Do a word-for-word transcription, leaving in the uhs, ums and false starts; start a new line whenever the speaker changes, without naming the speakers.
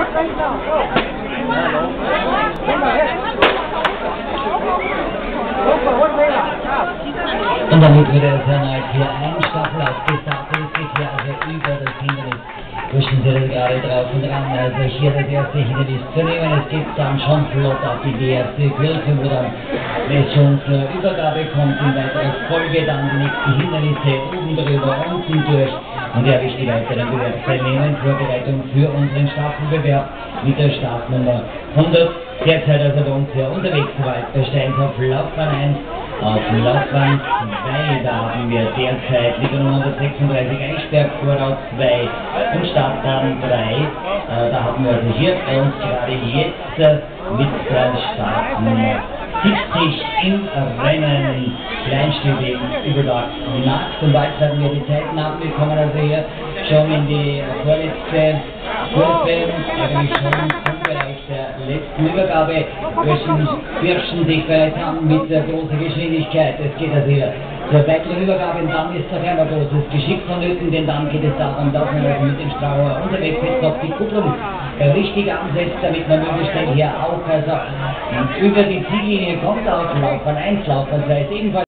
Und damit wird es erneut hier ein Staffellauf gestartet. Es geht hier also über das Hindernis. Wischen Sie das gerade drauf und dran. Also hier das erste Hindernis zu nehmen. Es geht dann schon flott auf die erste Kurve, wo dann es schon zur Übergabe kommt. In weiterer Folge dann die nächsten Hindernisse oben drüber, unten durch. Und erwischt die weiteren Bewerbsteilnehmer in Vorbereitung für unseren Staffelbewerb mit der Startnummer hundert. Derzeit also bei uns hier unterwegs, Walter Steins auf Laufbahn eins. Auf Laufbahn zwei, da haben wir derzeit Liga Nummer hundertsechsunddreißig Eichberg, Vorau zwei und Startbahn drei. Äh, da haben wir also hier bei uns gerade jetzt äh, mit der Startnummer siebzig im Rennen Kleinstübing über Nacht. Und bald werden wir die Zeiten haben. Wir kommen also hier schon in die vorletzte Kurve, eigentlich schon im Bereich der letzten Übergabe. Burschen Burschen sich bereits an mit der großen Geschwindigkeit. Es geht also hier zur weiteren Übergabe und dann ist noch einmal großes Geschick vonnöten, denn dann geht es darum, dass man also mit dem Strauer unterwegs ist, noch die Kupplung richtig ansetzt, damit man möglichst schnell hier auch also über die Ziellinie kommt. Auf Laufbahn eins, Laufbahn zwei ist ebenfalls